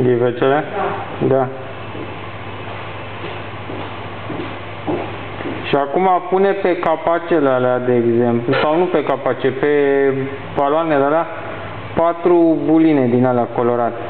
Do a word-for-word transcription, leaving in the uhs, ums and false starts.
Ghivecele? Da. Da. Și acum pune pe capacele alea, de exemplu, sau nu pe capace, pe baloanele alea, patru buline din alea colorate.